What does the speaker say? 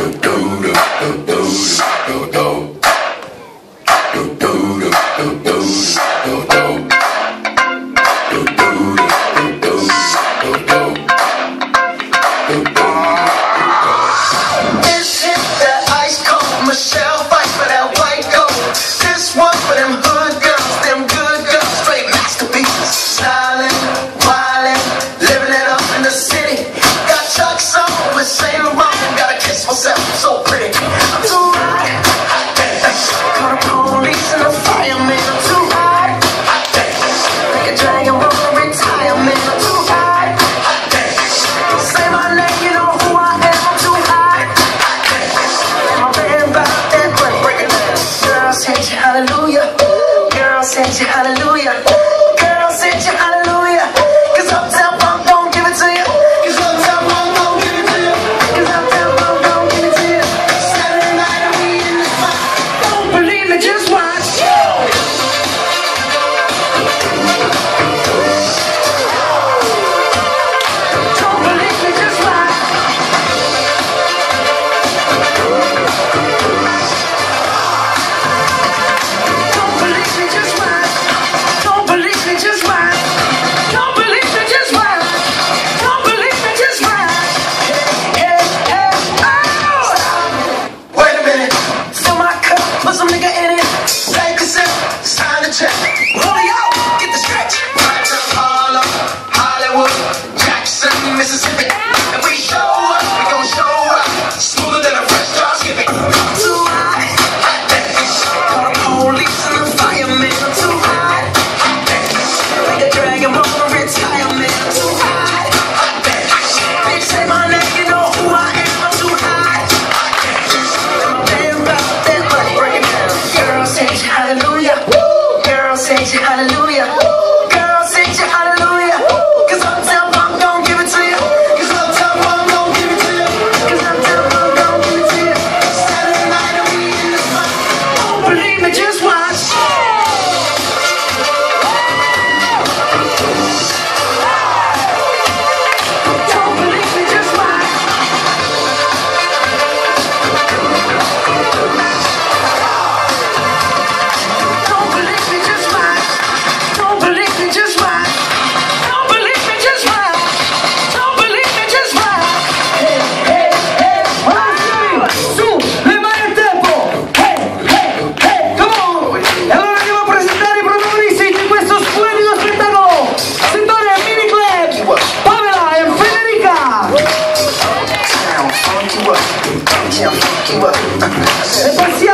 Hallelujah, girl said you hallelujah, girl said you hallelujah, 'cause Uptown Funk don't give it to you, 'cause Uptown Funk don't give it to you, 'cause Uptown Funk don't give it to you. Saturday night and we in the spot, don't believe me, just watch. Don't believe me, just watch. Mississippi, and we show up, we gon' show up, smoother than a fresh drop skipping. I'm too hot, call the police and the fireman. I'm too hot, like a dragon ball to retirement. I'm too hot, they say my name, you know who I am. I'm too hot, damn about that money, break it down. Girl, say you hallelujah, girl, say you hallelujah, girl, say you hallelujah, 'cause Uptown Funk don't give it to you. Just watch. Don't believe me, just watch. Don't believe me, just watch. Don't believe me, just watch. Don't believe me, just watch. Don't believe me, just watch. Hey, hey, hey. 1, 2, 3, le mani al tempo. Hey, hey, hey, come on. E allora andiamo a presentare i protagonisti di questo splendido spettacolo. Settore Mini Club, Pamela e Federica. E passiamo